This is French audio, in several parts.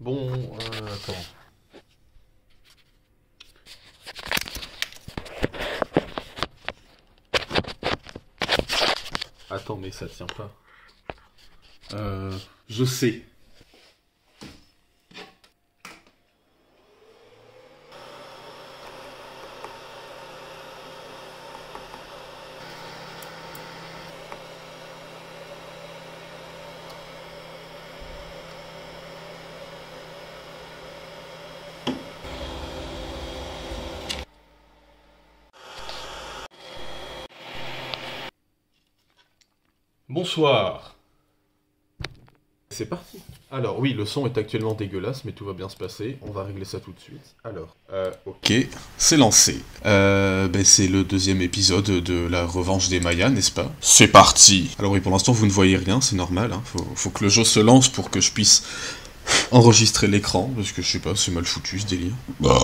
Bon, attends. Attends, mais ça tient pas. Je sais. Bonsoir. C'est parti. Alors oui, le son est actuellement dégueulasse, mais tout va bien se passer. On va régler ça tout de suite. Alors, ok, c'est lancé. C'est le deuxième épisode de la revanche des Mayas, n'est-ce pas? C'est parti. Alors oui, pour l'instant vous ne voyez rien, c'est normal. Hein. Faut que le jeu se lance pour que je puisse enregistrer l'écran, parce que je sais pas, c'est mal foutu ce délire.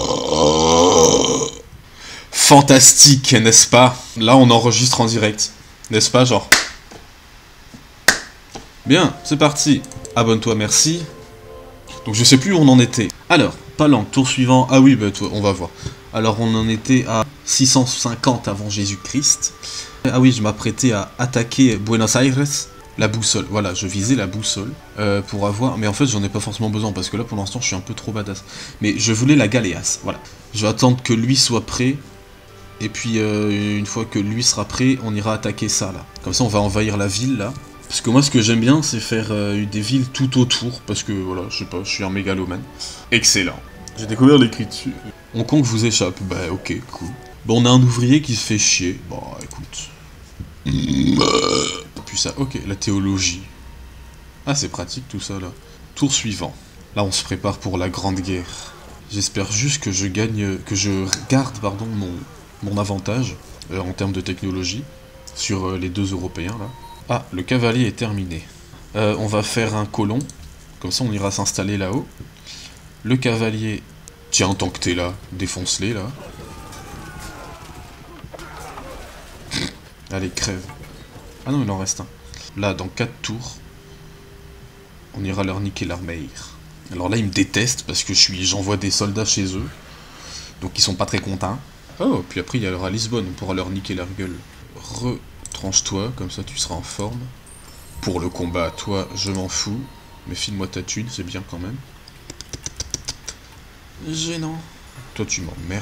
Fantastique, n'est-ce pas? Là, on enregistre en direct, n'est-ce pas, genre? Bien, c'est parti. Abonne-toi, merci. Donc je sais plus où on en était. Alors, pas lent, tour suivant. Ah oui, bah on va voir. Alors on en était à 650 avant Jésus-Christ. Ah oui, je m'apprêtais à attaquer Buenos Aires. La boussole, voilà, je visais la boussole pour avoir... Mais en fait, j'en ai pas forcément besoin, parce que là, pour l'instant, je suis un peu trop badass. Mais je voulais la galéasse, voilà. Je vais attendre que lui soit prêt. Et puis, une fois que lui sera prêt, on ira attaquer ça, là. Comme ça, on va envahir la ville, là. Parce que moi, ce que j'aime bien, c'est faire des villes tout autour, parce que, voilà, je sais pas, je suis un mégalomane. Excellent. J'ai découvert l'écriture. Hong Kong vous échappe. Bah, ok, cool. Bon, on a un ouvrier qui se fait chier. Bon, écoute. Puis ça, ok, la théologie. Ah, c'est pratique tout ça, là. Tour suivant. Là, on se prépare pour la Grande Guerre. J'espère juste que je gagne, que je garde, pardon, mon avantage en termes de technologie sur les deux Européens, là. Ah, le cavalier est terminé. On va faire un colon. Comme ça, on ira s'installer là-haut. Le cavalier... Tiens, tant que t'es là, défonce-les, là. Allez, crève. Ah non, il en reste un. Là, dans 4 tours, on ira leur niquer l'armée. Alors là, ils me détestent parce que j'envoie des soldats chez eux. Donc ils sont pas très contents. Oh, puis après, il y aura Lisbonne. On pourra leur niquer leur gueule. Tranche-toi, comme ça tu seras en forme. Pour le combat, toi, je m'en fous. Mais file-moi ta thune, c'est bien quand même. Gênant. Toi, tu m'emmerdes.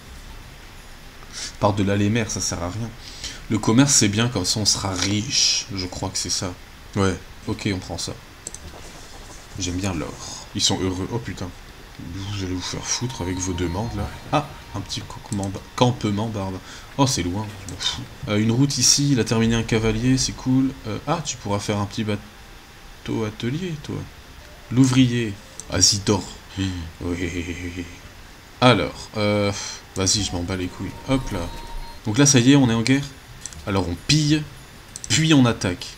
Par-delà les mers, ça sert à rien. Le commerce, c'est bien, comme ça on sera riche. Je crois que c'est ça. Ouais, ok, on prend ça. J'aime bien l'or. Ils sont heureux. Oh putain. Vous allez vous faire foutre avec vos demandes, là. Ah, un petit campement barbe. Oh, c'est loin, je m'en fous. Une route ici, il a terminé un cavalier, c'est cool. Ah, tu pourras faire un petit bateau atelier, toi. L'ouvrier. Vas-y, dors. Oui. Alors, vas-y, je m'en bats les couilles. Hop là. Donc là, ça y est, on est en guerre. Alors, on pille, puis on attaque.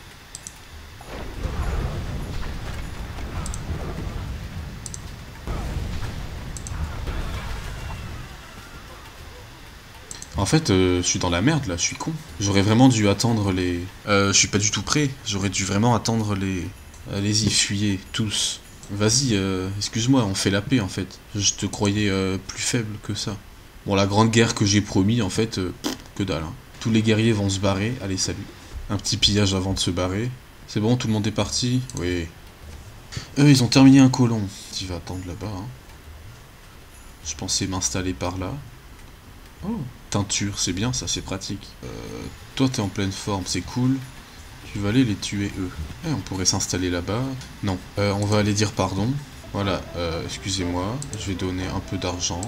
En fait, je suis dans la merde là, je suis con. J'aurais vraiment dû attendre les... je suis pas du tout prêt. J'aurais dû vraiment attendre les... Allez-y, fuyez, tous. Vas-y, excuse-moi, on fait la paix en fait. Je te croyais plus faible que ça. Bon, la grande guerre que j'ai promis, en fait, que dalle. Hein. Tous les guerriers vont se barrer. Allez, salut. Un petit pillage avant de se barrer. C'est bon, tout le monde est parti? Oui. Eux, ils ont terminé un colon. Tu vas attendre là-bas. Hein. Je pensais m'installer par là. Oh, teinture, c'est bien, ça, c'est pratique. Toi, t'es en pleine forme, c'est cool. Tu vas aller les tuer, eux. Eh, on pourrait s'installer là-bas. Non, on va aller dire pardon. Voilà, excusez-moi, je vais donner un peu d'argent.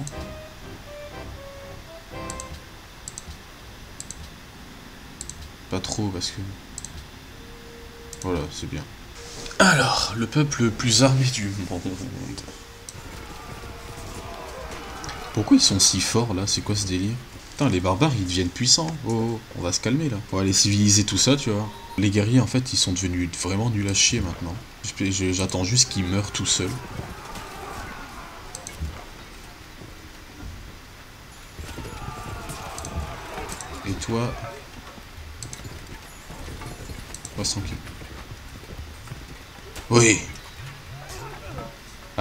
Pas trop, parce que... Voilà, c'est bien. Alors, le peuple le plus armé du monde. Pourquoi ils sont si forts, là? C'est quoi ce délire? Putain, les barbares, ils deviennent puissants. Oh, on va se calmer, là. On va aller civiliser tout ça, tu vois. Les guerriers, en fait, ils sont devenus vraiment nuls à chier, maintenant. J'attends juste qu'ils meurent tout seuls. Et toi... Reste tranquille. Oui.